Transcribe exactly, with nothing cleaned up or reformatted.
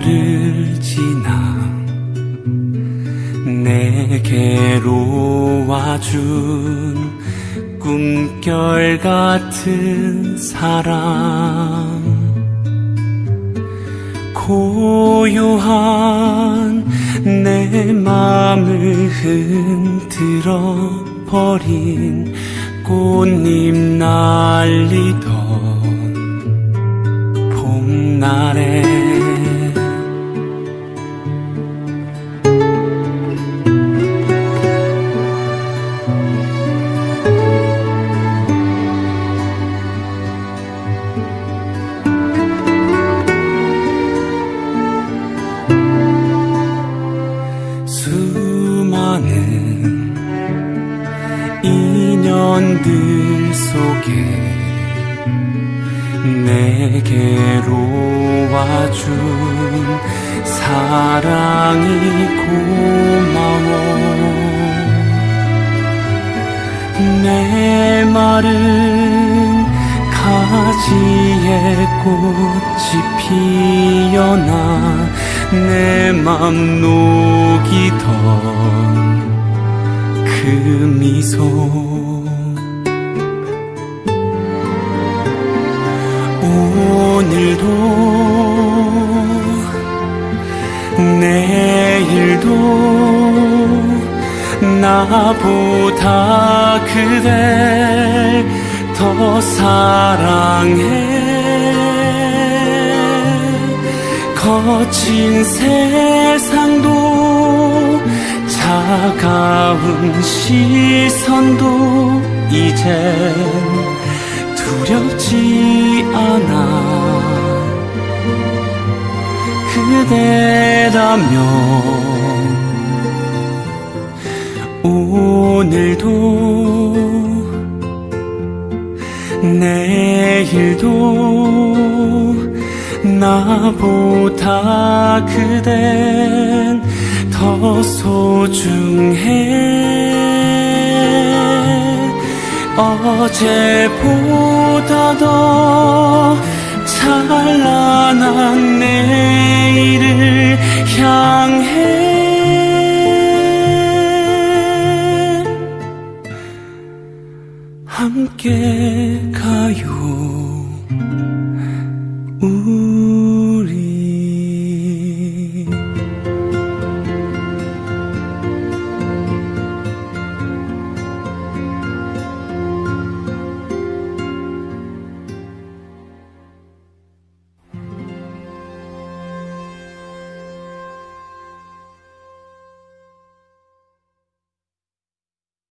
세월을 지나 내게로 와준 꿈결 같은 사랑, 고요한 내 맘을 흔들어 버린 꽃잎 날리던 봄날에 수많은 인연들 속에 내게로 와준 사랑이 고마워. 내 마른 가지에 꽃이 피어나 내 맘 녹이던 그 미소, 오늘도 내일도 나보다 그댈 더 사랑해. 거친 세상도 차가운 시선도 이젠 두렵지 않아. 그대라면 오늘도 내일도 나보다 그댄 더 소중해. 어제보다 더 찬란한 내일을 향해 함께 가요. 우